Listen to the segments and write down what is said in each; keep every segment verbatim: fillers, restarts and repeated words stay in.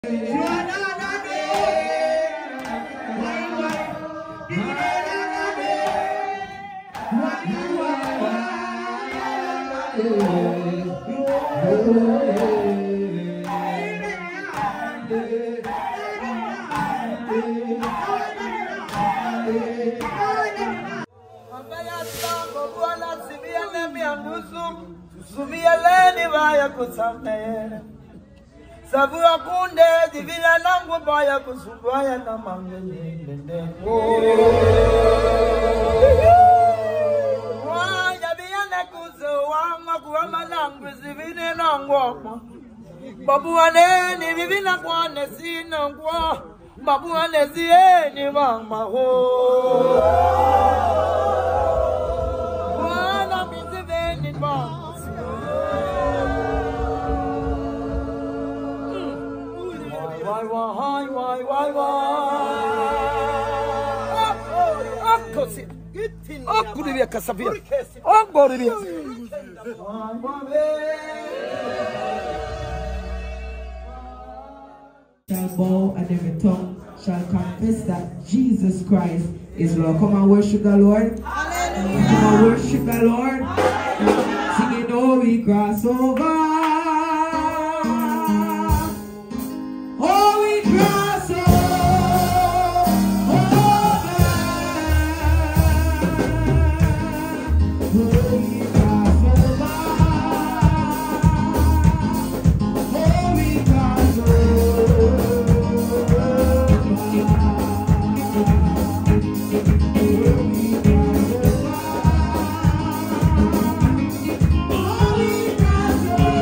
Savua kunde divila nangu baya kusumbaya na mangende waya biyane kuzo wama kuwa manangu zivine nangu babu wane ni vivina kwane sinangu babu wane zieni wama ho wana miziveni wama Why, why, why, why, why? Così. Oh, Gurivia Casavia. Oh, Gurivia. Shall bow and every tongue shall confess that Jesus Christ is Lord. Come and worship the Lord. Hallelujah. Come and worship the Lord. Singing, oh, we cross over. Oh,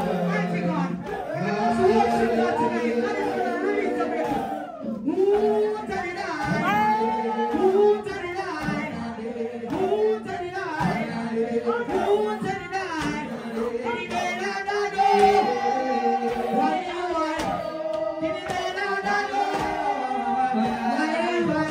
Mighty God. We're going to worship God tonight. God is going to release the breath. Who to the night? Who to the night? Who to the night? Who to the night? Any day now, now, day. Why you want? Any day now, now, day. Why, why,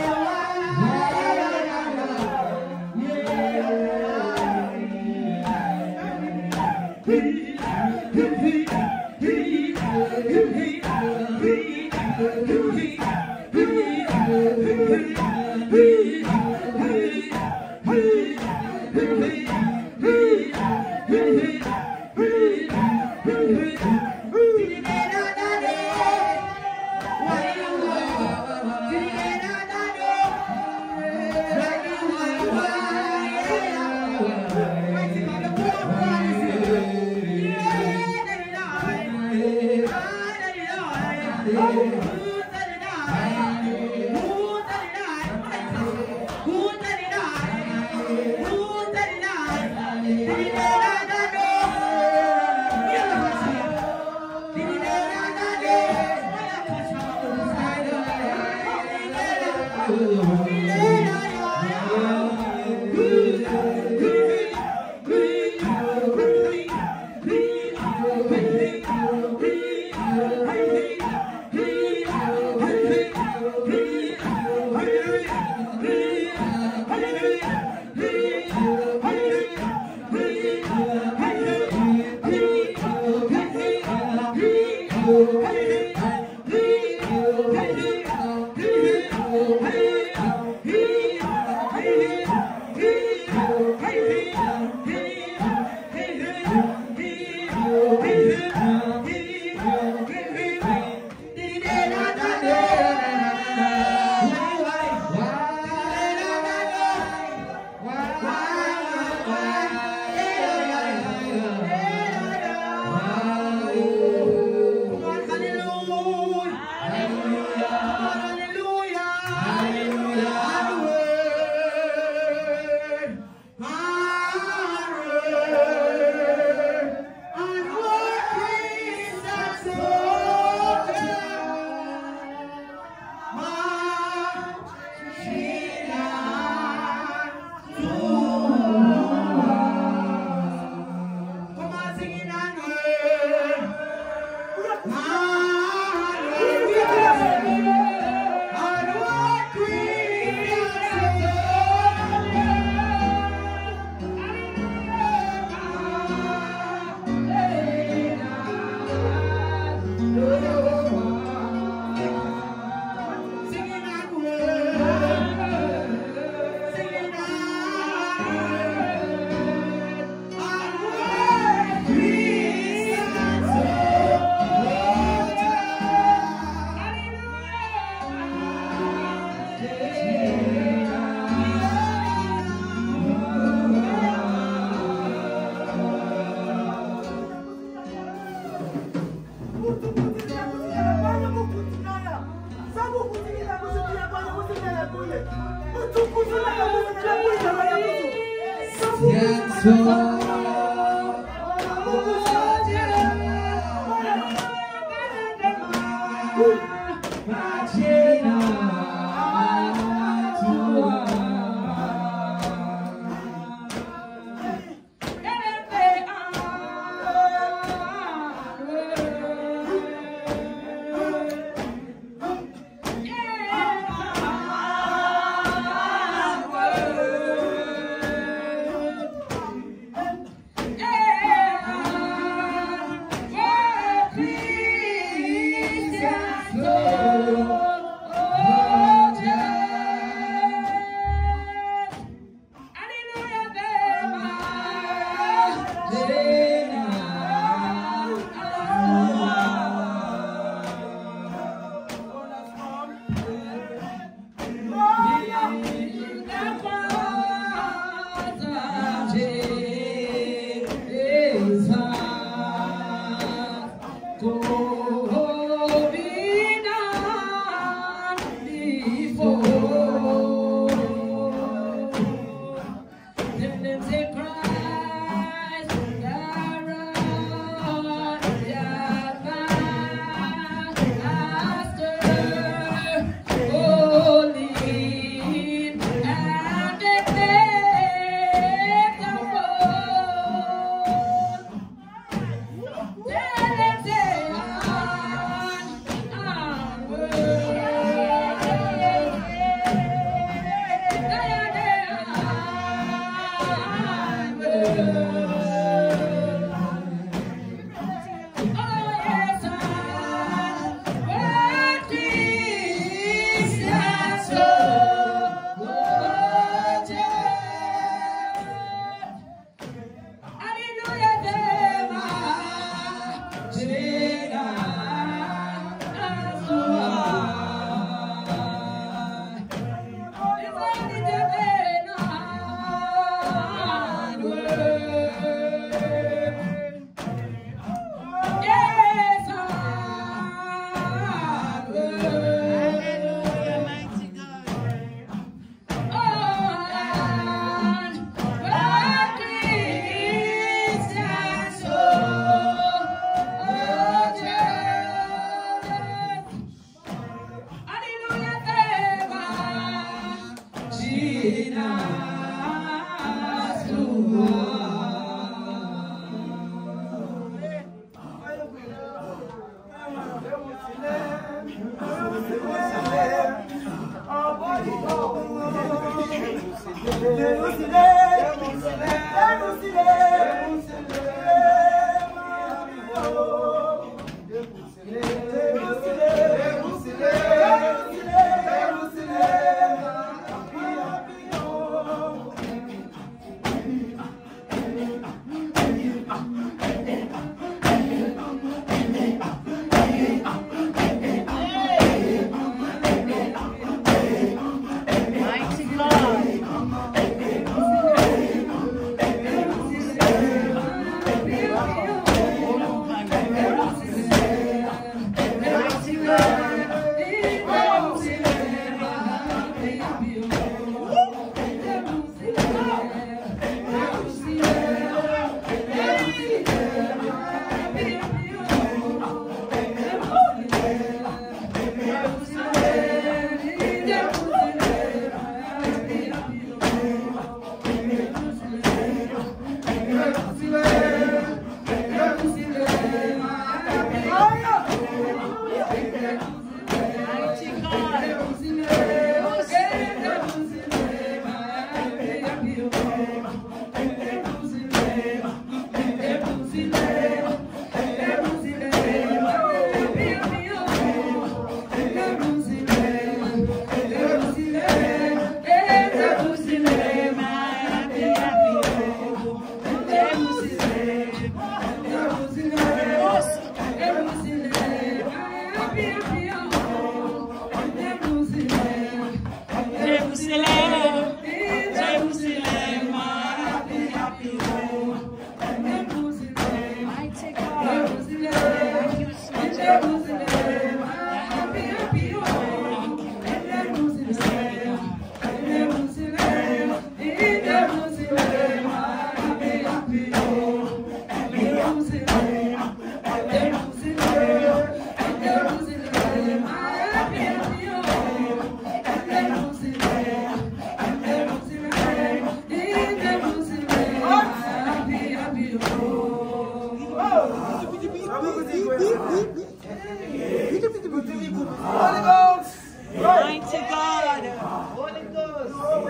Mighty God. Holy Ghost.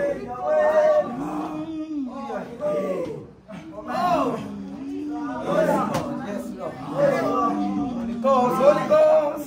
Yes, Lord. Holy Ghost. Holy Ghost.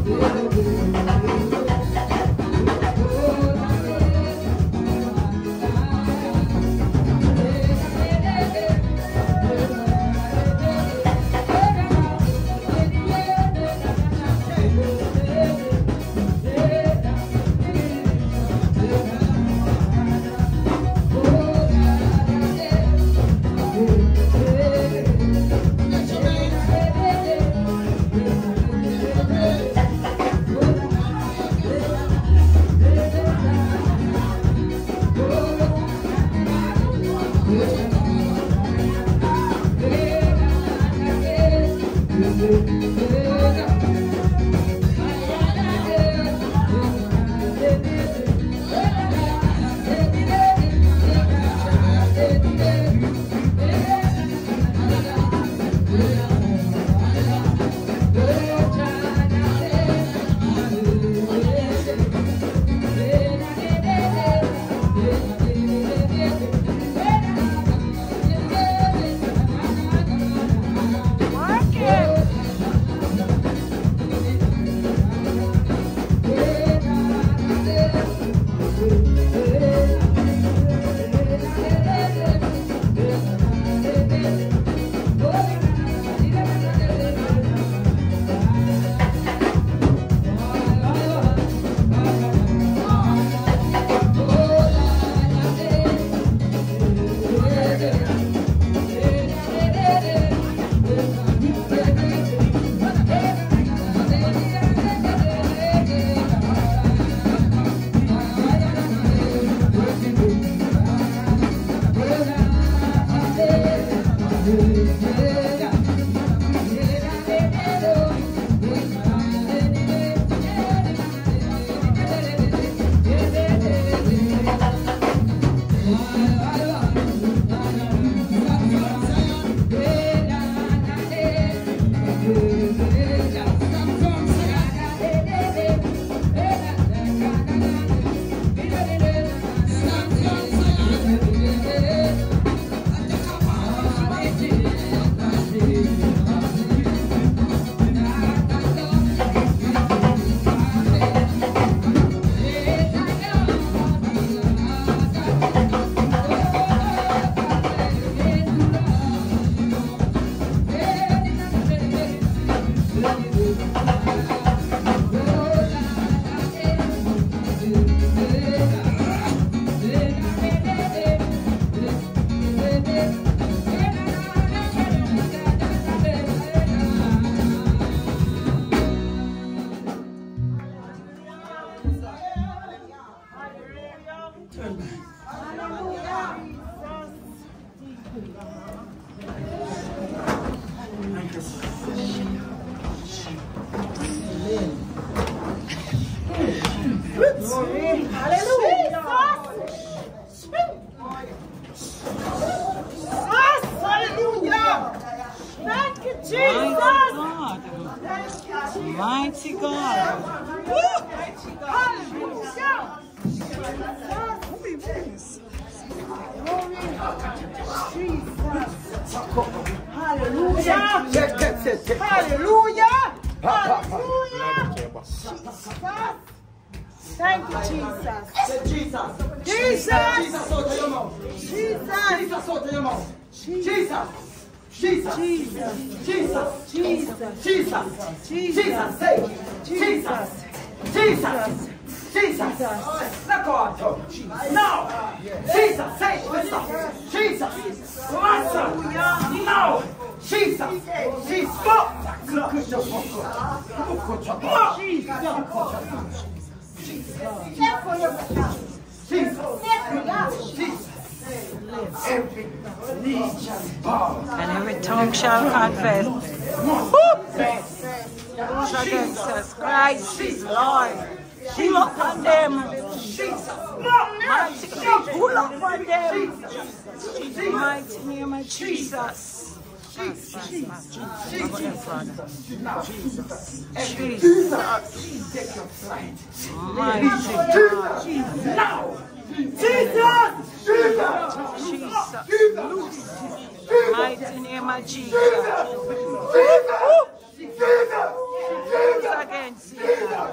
Mighty God. Hallelujah. Hallelujah. Hallelujah. Thank you, Jesus. Jesus. Jesus. Jesus. Jesus. Jesus. Jesus, Jesus, Jesus, Jesus, Jesus, Jesus, say, Jesus, Jesus, Jesus, let go out. No, Jesus, say, Jesus, Master, no, Jesus, Jesus, Jesus, Jesus. Every knee shall bow, and every tongue shall confess those against us. Christ is Lord. Pull up on them. Mighty God, pull up on them. In the mighty name of Jesus. Jesus. Jesus. Take your flight. Mighty God. Now. Jesus! Jesus! Jesus! Mighty name of Jesus. Jesus! again, Satan.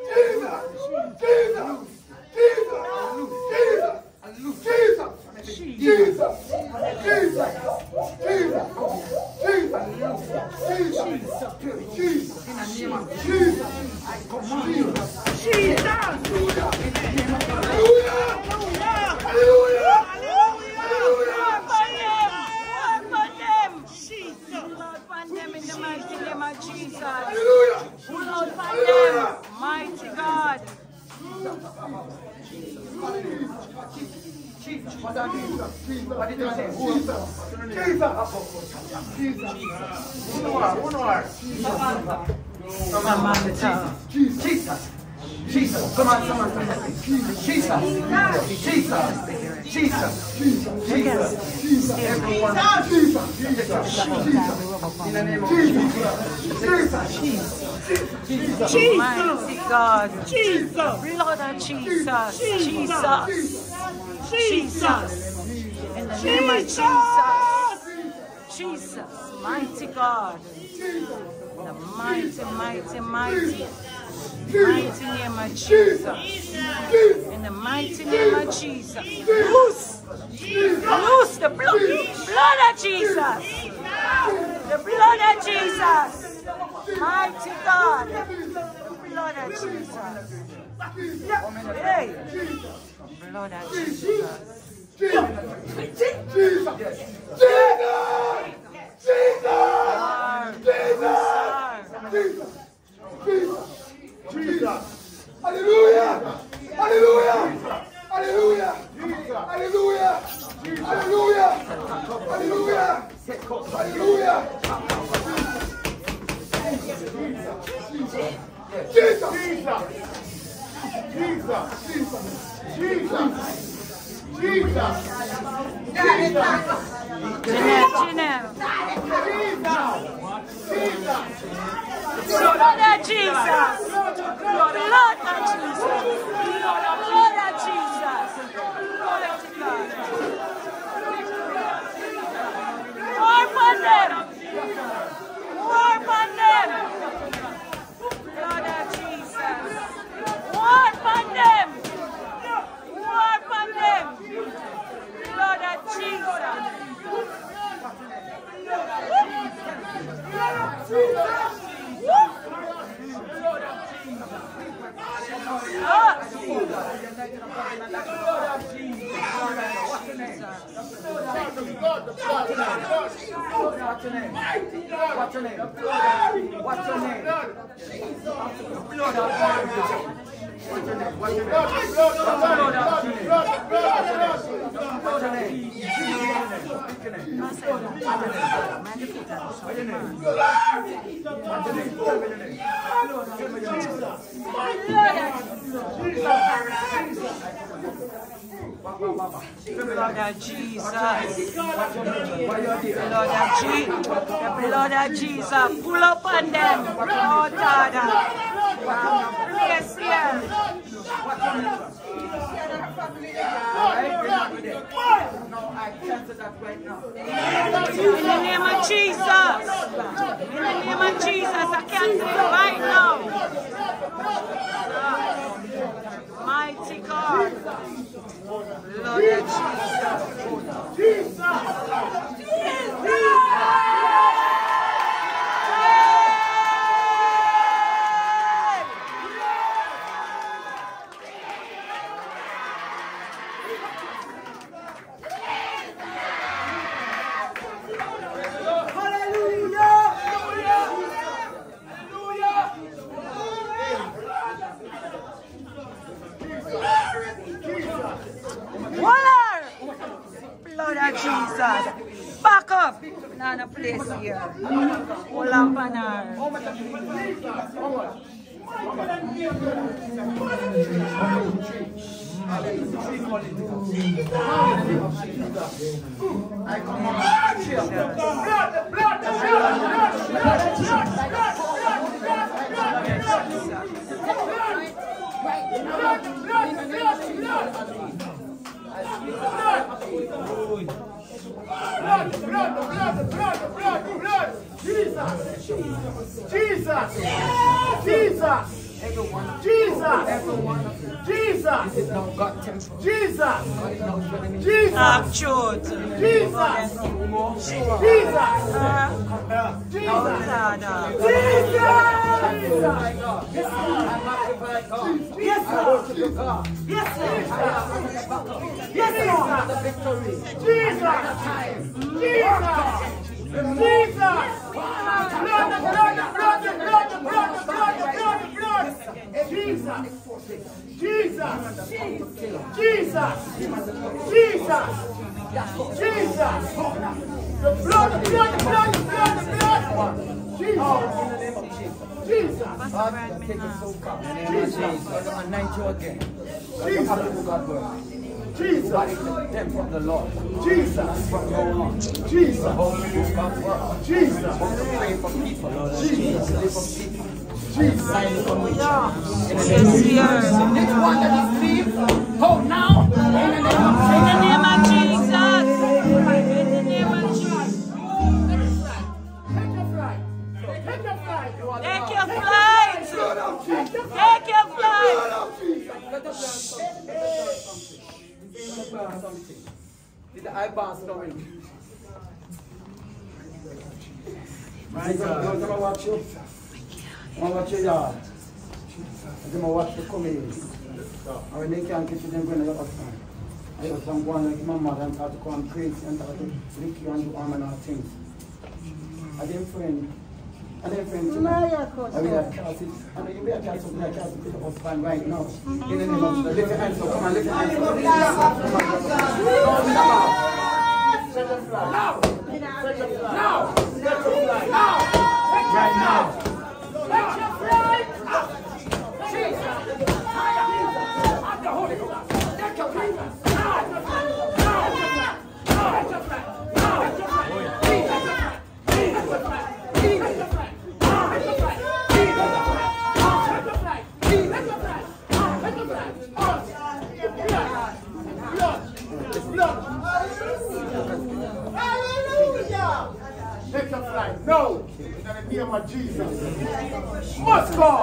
Mighty God. Jesus. Jesus. Come on, come on, come on. Jesus. Jesus. Jesus. Jesus. Jesus. Jesus. Everyone. Jesus. Jesus. In the name of Jesus. Jesus. Jesus. Mighty God. Jesus. Blood of Jesus. Jesus. Jesus. In the name of Jesus. Jesus. Mighty God. The mighty, mighty, mighty. Mighty name of Jesus. In the mighty name of Jesus. Loose. Loose the blood. Blood of Jesus. The blood of Jesus. Mighty God. The blood of Jesus. Hey. Blood of Jesus. Jesus. Jesus. Hallelujah. Hallelujah. Hallelujah. Hallelujah. Hallelujah. Hallelujah. Hallelujah. Jesus. Jesus. Jesus. Jesus. Jesus. Jeanette, Jeanette. Blood of Jesus. Blood of Jesus. Blood of Jesus. Mighty God. War upon them. War upon them. Blood of Jesus. War upon them. War upon them. Blood of Jesus. What's your name? What's your name? What's your name? Blood of Jesus. What's your name? What's your name? Blood of Jesus. What's your name? Blood of Jesus. Blood of Jesus. The blood of Jesus. Pull up on them. Oh, God. Yes, yes. In the name of Jesus. In the name of Jesus. I cancel it right now. Mighty God. Lord of Jesus. Jesus. Blood of Jesus. Back up. Not a place here. Hold up on her. Blood, blood, blood, blood, blood, blood, Jesus. Jesus. Jesus. Everyone, Jesus. everyone, Jesus. this is not God temple. Jesus. God is not showing me. Jesus. Talk truth. Jesus. Jesus. Jesus. Father. Yes, Lord. Yes, Lord. Yes, Lord. Jesus. Jesus. Jesus. Blood, the blood, the blood, the blood, the blood, the blood, the blood, the blood. Jesus. Jesus. Jesus. Jesus. Jesus. The blood, the blood, the blood, the blood, the blood. Jesus. Jesus. God, take it so far. In the name of Jesus. God, anoint you again. Jesus. God work. Jesus. God is the temple of the Lord. Jesus. From now on. Jesus. Only do God's work. Jesus. Only pray for people. Jesus. Pray for people. Jesus. Sign the commission. Yes, here. This one that is asleep, go now. In the name of In the name of Jesus. In the name of Jesus. Take your flight. Take your flight. Take your flight. Take your flight. Did the eye bounce coming? My God. I'm gonna watch you. I'm gonna watch you, yard. I'm gonna watch you come in. And when they can't get you, they're going to get us time. I was going to like my mother and start to go and crazy and start to lick you and do all manner of things. I didn't friend. I didn't friend tonight. I mean, I cast it. I know you may have cast something. I cast it to the husband right now. In the name of Jesus. Lift your hands up. Come on, lift your hands up. Now! Now! Now! Right now! Take your flight. Jesus! I'm the Holy Ghost! Take your flight! Now! Now! Now! Take your flight! Now! Take your flight! Take your flight! Take your flight! Take your flight! Now! Take your flight! Take your flight! Now! Take your flight! Take your flight! Now! Take your flight! Blood! Blood! Hallelujah! Take your flight. No! In the name of Jesus. Must go!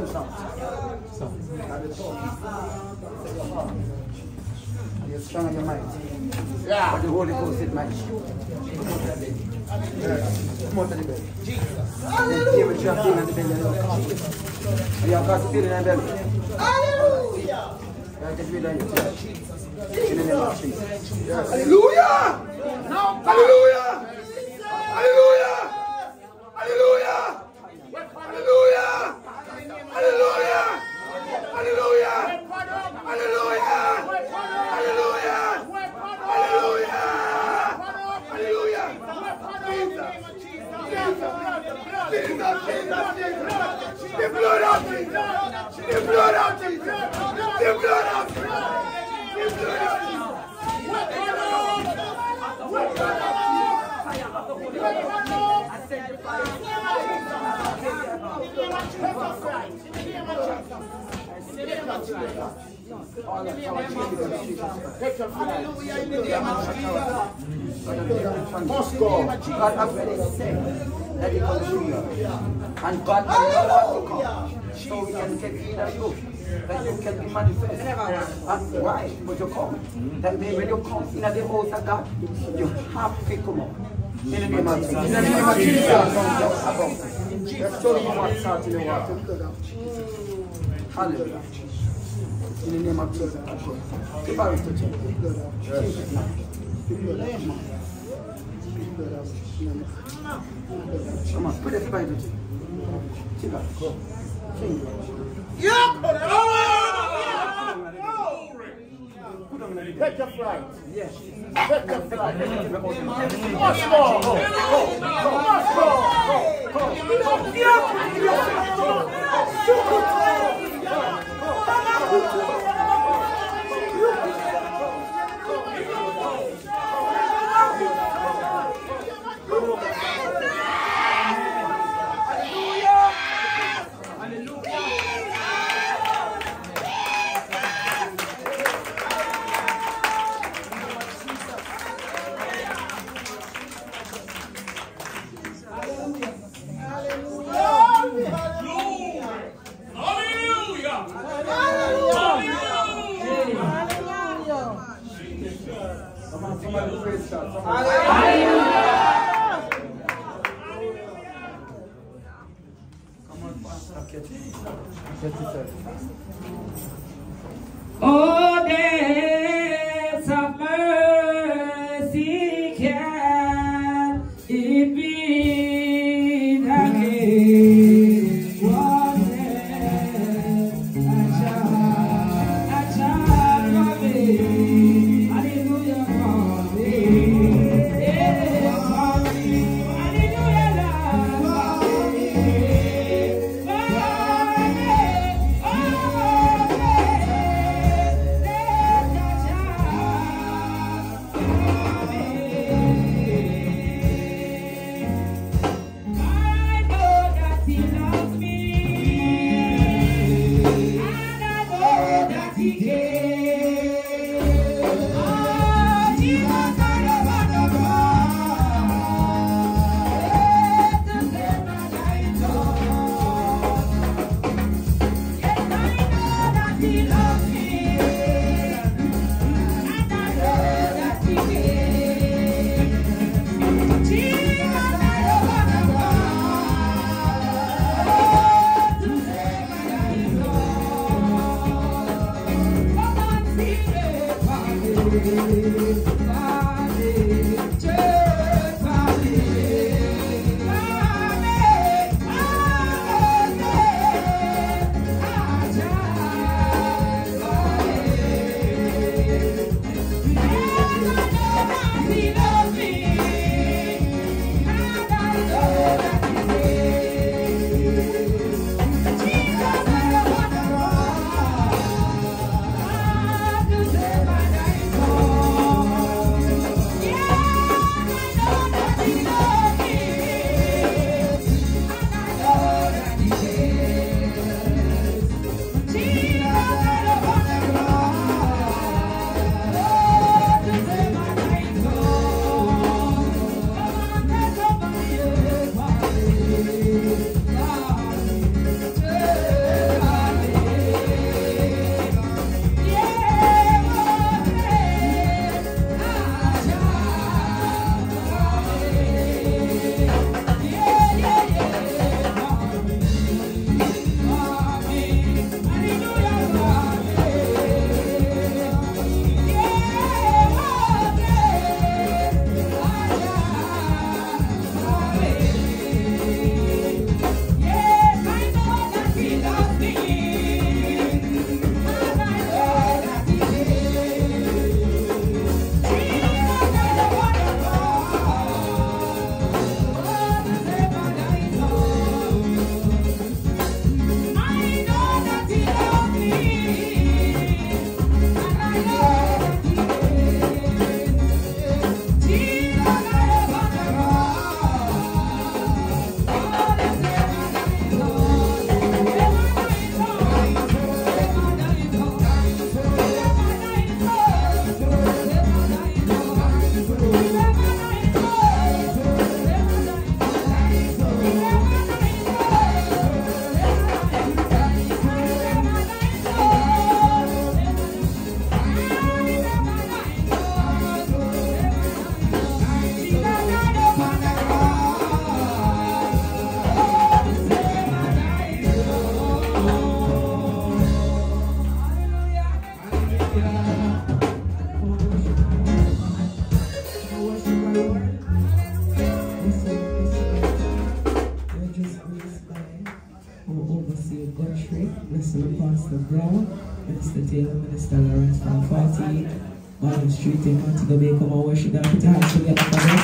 You're strong in your mind. Yeah. But the Holy Ghost is mighty. Come out of the bed. Come out of the bed. Jesus. Hallelujah. Give it your thing on the bed. And you have got spirit in the belly. Hallelujah! You have to be done. In the name of Jesus. Hallelujah! No, Hallelujah! Hallelujah! Hallelujah! Hallelujah! Hallelujah! Hallelujah! Hallelujah! Hallelujah! Hallelujah! Hallelujah! Jesus! Jesus! Jesus! The blood of Jesus! The blood of Jesus! The blood of Jesus! The blood of Jesus! Must go. God has already said that He comes to you. And God will not to come. So we can take in of you. That you can be manifest. And why would you come? That day when you come in the house of God, you have to come up. In the name of Jesus. In the name of Jesus. Just show you what's out in the water. Hallelujah. In the name of Jesus. Give our to Jesus. Come on, put it by the Chica. Take your flight. Yes. Take your flight. Must go. Must go. Somebody praise God. Come on, Pastor. Catch it. Catch yourself. Oh, days of mercy, can it be that day was there a child, a child for me? Hallelujah for me. Yeah, for me. Hallelujah, Lord, for me. For me. Oh, Pastor Brown, Minister Taylor, Minister Lawrence from forty Martin Street in Montego Bay. Come on, worship them. Put your hands together for them.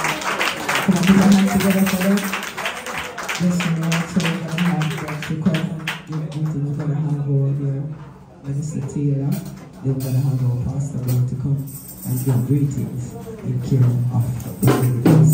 Come on, put your hands together for them. Listen, Lord, so we're going to have them to come. We're going to have over there Minister Taylor. Then we're going to have our Pastor Brown to come and give greetings in care of the believers.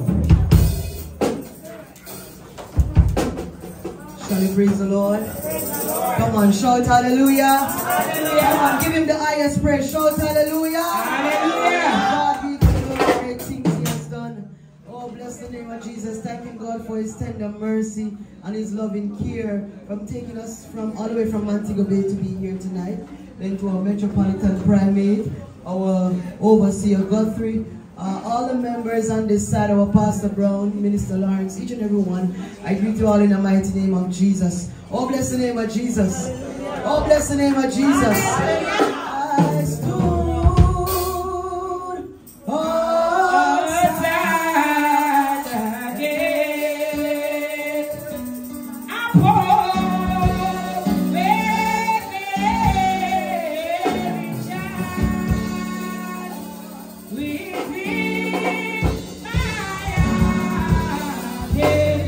Shall we praise the Lord? Come on, shout hallelujah. Hallelujah. Come on, give him the highest praise. Shout hallelujah. Hallelujah. God be to the great things he has done. Oh, bless the name of Jesus. Thanking God for his tender mercy and his loving care from taking us from all the way from Montego Bay to be here tonight. Then to our Metropolitan Primate, our overseer Guthrie, uh, all the members on this side, our Pastor Brown, Minister Lawrence, each and every one. I greet you all in the mighty name of Jesus. Oh, bless the name of Jesus. Oh, bless the name of Jesus. I stood outside the gate. I won't let every child within my eyes.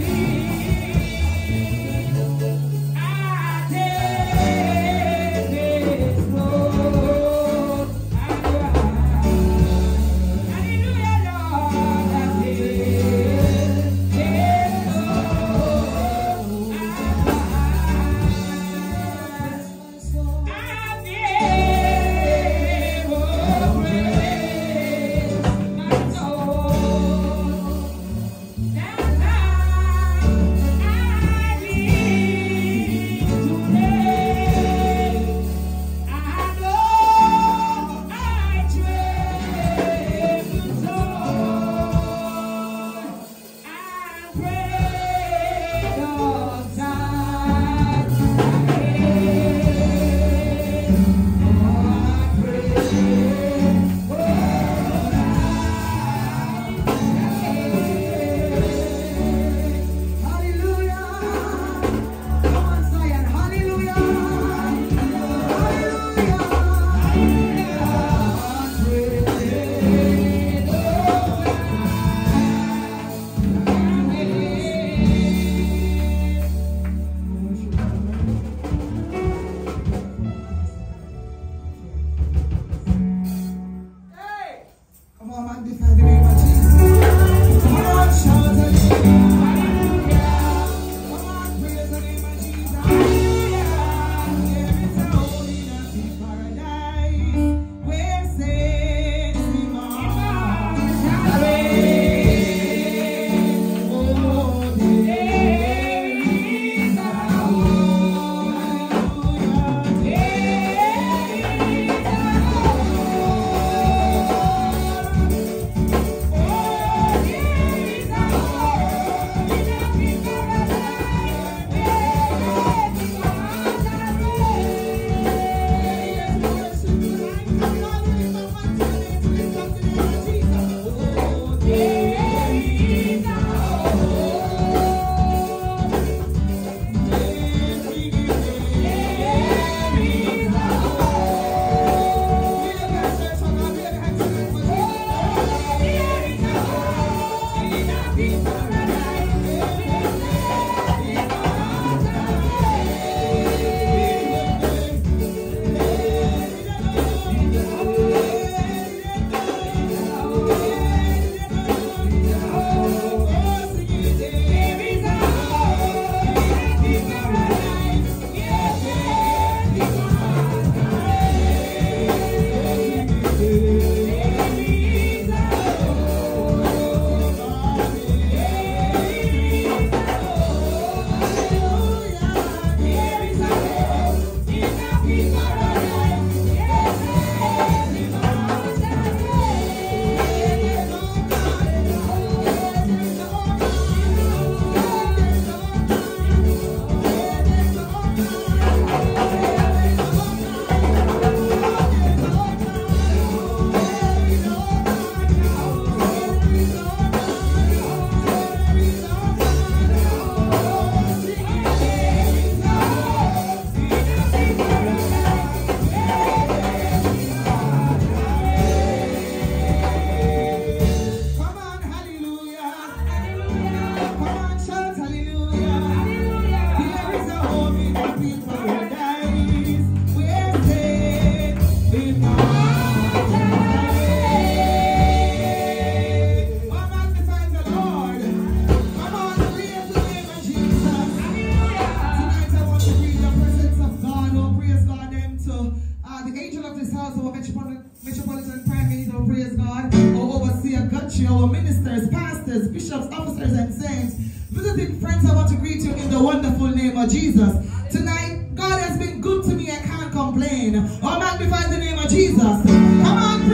our ministers, pastors, bishops, officers, and saints, visiting friends, I want to greet you in the wonderful name of Jesus. Tonight, God has been good to me, I can't complain. Oh, magnify the name of Jesus. Come on.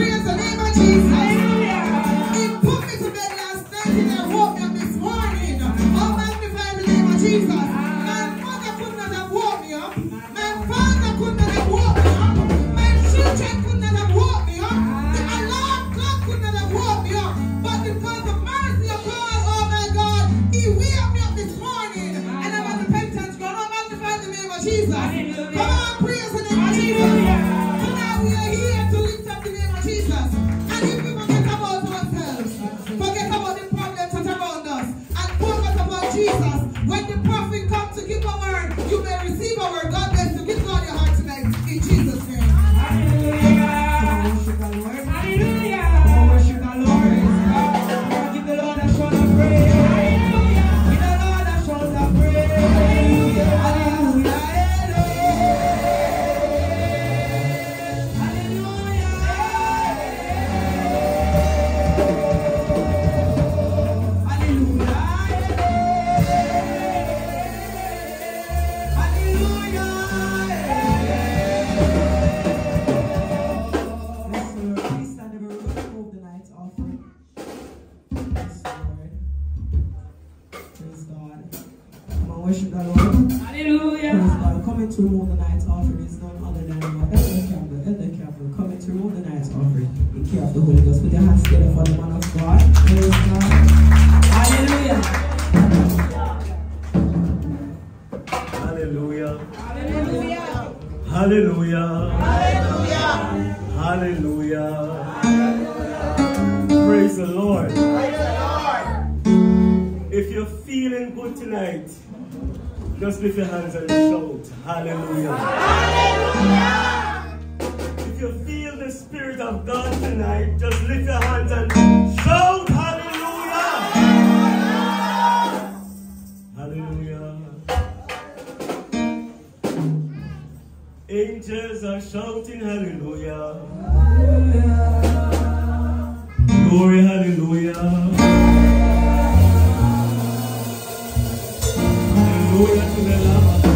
the Holy Ghost. Put your hands together for the man of God. Praise God. Hallelujah. Hallelujah. Hallelujah. Hallelujah. Hallelujah. Praise the Lord. If you're feeling good tonight, just lift your hands and shout, hallelujah. Hallelujah. If you feel the Spirit of God tonight, just lift your hands and shout, hallelujah. Hallelujah. Angels are shouting, hallelujah. Glory, hallelujah. Hallelujah to the Lamb of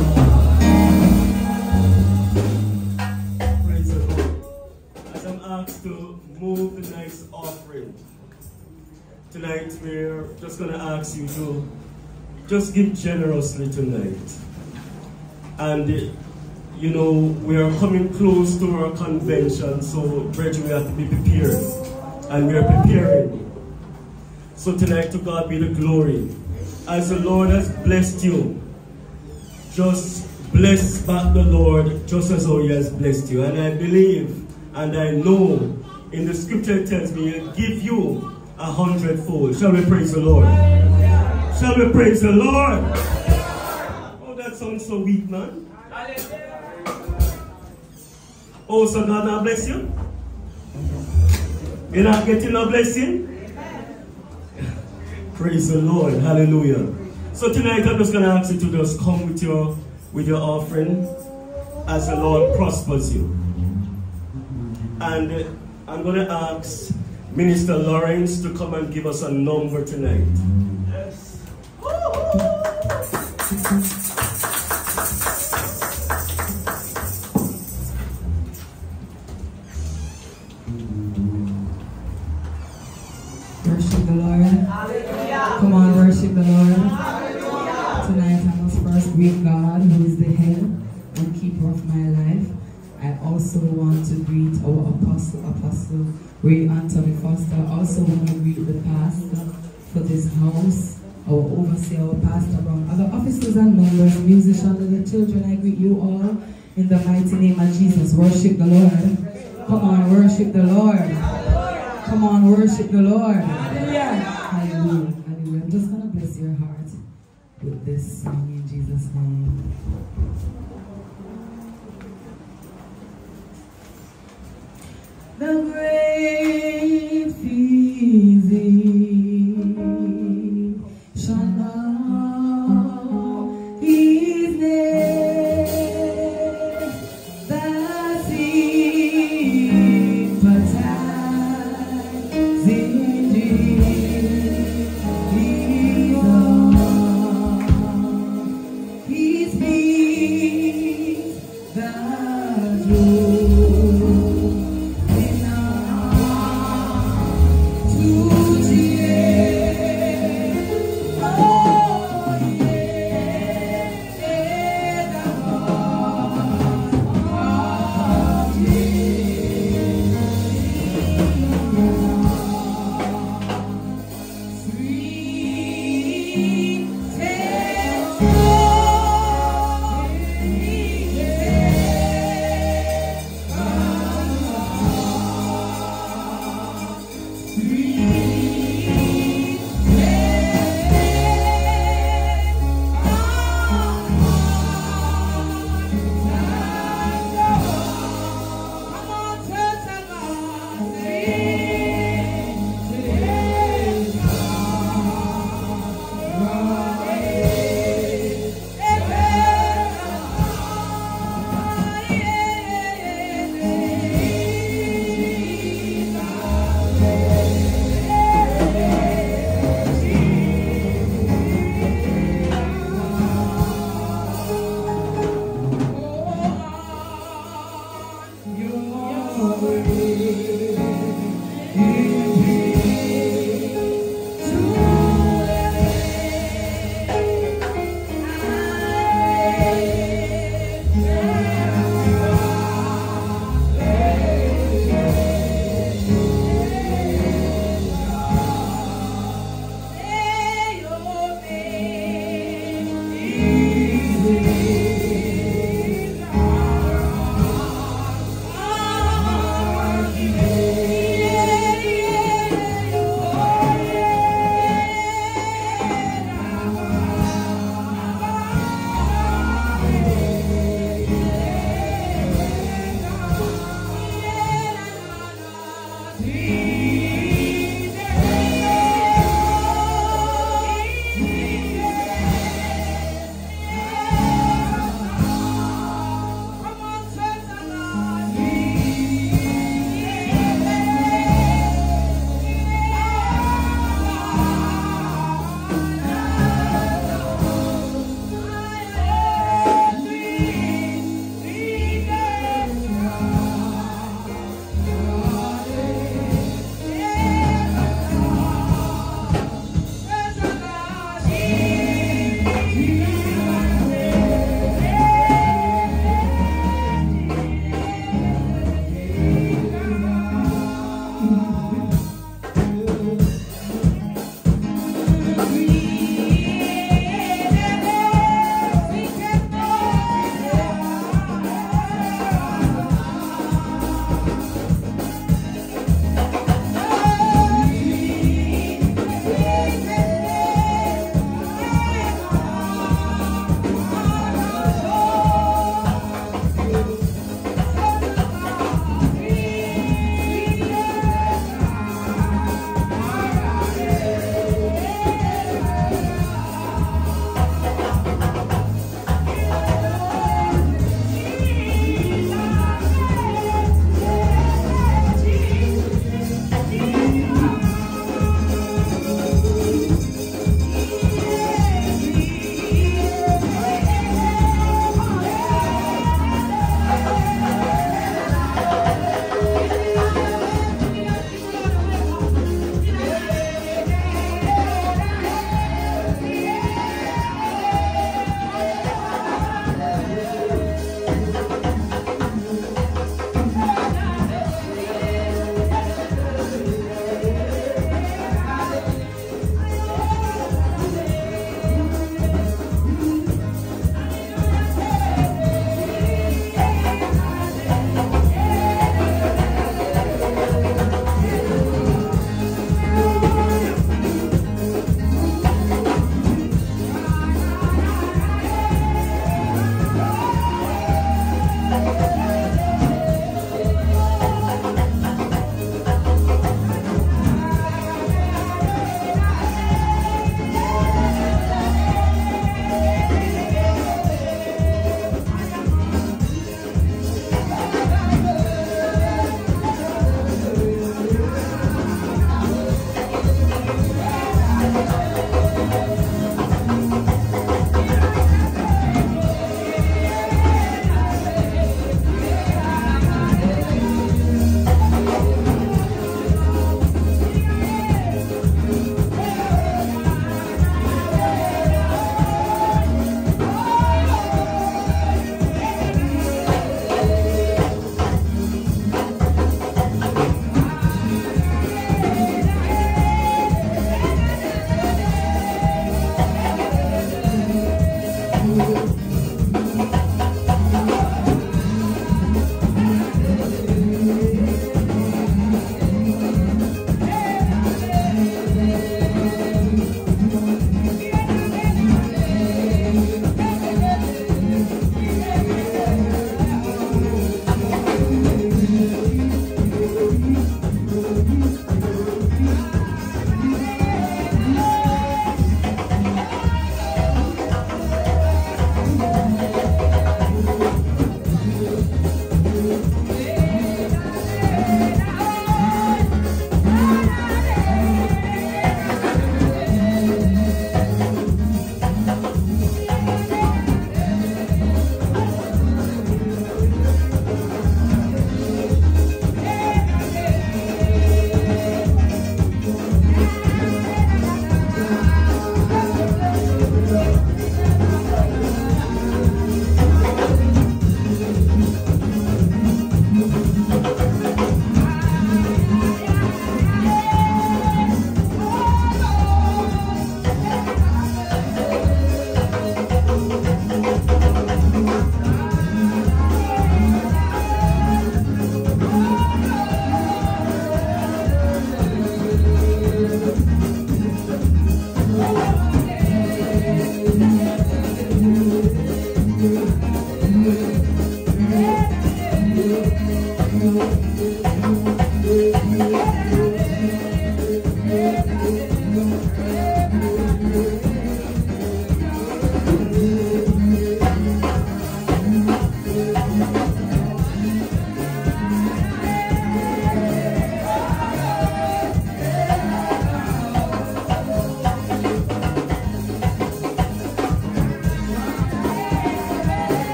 God. Praise the Lord. As I'm asked to move the next offering, tonight we're just going to ask you to just give generously tonight. And, you know, we are coming close to our convention, so, brethren, we have to be prepared. And we are preparing. So tonight, to God be the glory. As the Lord has blessed you, just bless back the Lord just as how He has blessed you. And I believe and I know in the scripture it tells me He'll give you a hundredfold. Shall we praise the Lord? Shall we praise the Lord? Oh, that sounds so weak, man. Oh, so God now bless you? You're not getting a blessing? Praise the Lord. Hallelujah. So tonight I'm just going to ask you to just come with your, with your offering as the Lord prospers you. And uh, I'm going to ask Minister Lawrence to come and give us a number tonight. Yes. Worship the Lord. Hallelujah. Come on, worship the Lord. Hallelujah. Tonight I must first greet God, who is the head and keeper of my life. I also want to greet our apostle, Apostle Ray Anthony Foster. I also want to greet the pastor for this house, our overseer, our pastor Brown, other officers and members, musicians, and the children. I greet you all in the mighty name of Jesus. Worship the Lord. Come on, worship the Lord. Come on, worship the Lord. Hallelujah. Hallelujah. Hallelujah. I'm just going to bless your heart with this song in Jesus' name. The great physician now is there, that sympathize in Jesus. He speaks the truth.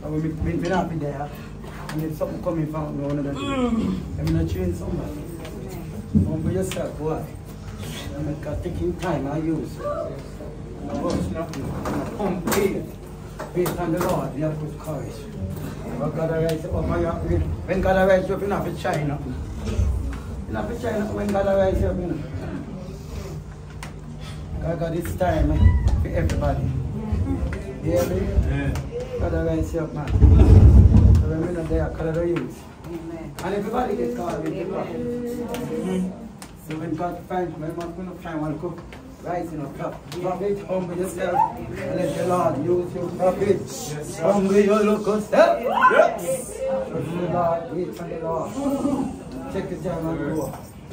I will be been happy there. And if something coming from one of them, I'm going to train somebody. Humble yourself, boy. I'm like taking time I use. I'm not nothing. I'm pump faith. Based on the Lord, you have to put courage. When God arises up, when God arises up, you have to try nothing. You have to try nothing when God arises up, you know. God got this time eh, for everybody. You hear me? Yeah. God arises up, man. So when we're not there, call the youth. And everybody gets called into prophet. So when God finds me, I'm going to find one cook. Rising up, prophet, humble yourself and let the Lord use you, prophet. Yes, humble your local self. Yes. Trust the Lord, wait for the Lord. Take your time and go.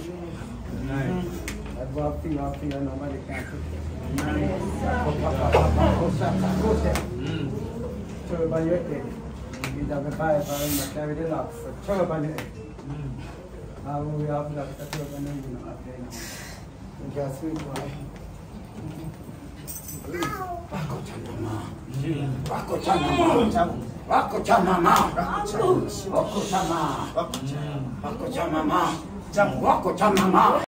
That's what I feel, I feel, nobody can do. Turban your head. You have a Bible and you carry the locks. So turban your head. Now we have locks, the turban and you know, up there now. You just sweet one. Wako cha mama, wako cha mama, wako cha mama, wako cha mama, wako cha mama, wako cha mama.